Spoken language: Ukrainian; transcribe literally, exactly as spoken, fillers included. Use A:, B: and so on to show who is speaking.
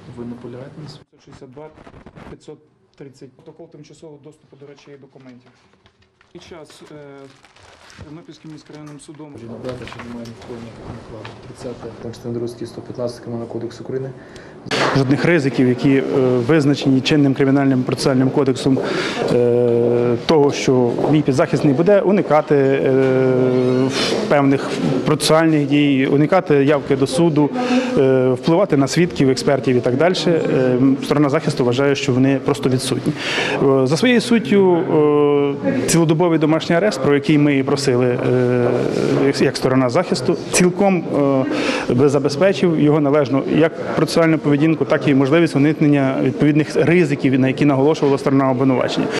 A: Ви наполягаєте на суді?
B: п'ятсот шістдесят два п'ятсот тридцять. Протокол тимчасового доступу до речей і документів. І час е, Тернопільським міськрайонним судом.
A: Дата, що немає ніхто ніяких накладу. тридцяте частина друга статті сто п'ятнадцять Кримінального кодексу України.
C: Жодних ризиків, які е, визначені чинним кримінальним процесуальним кодексом, е, того, що мій підзахисний буде уникати е, певних процесуальних дій, уникати явки до суду, е, впливати на свідків, експертів і так далі. Е, сторона захисту вважає, що вони просто відсутні. Е, за своєю суттю, е, цілодобовий домашній арешт, про який ми і просили е, як сторона захисту, цілком е, би забезпечив його належну як процесуальну поведінку, так і можливість уникнення відповідних ризиків, на які наголошувала сторона обвинувачення.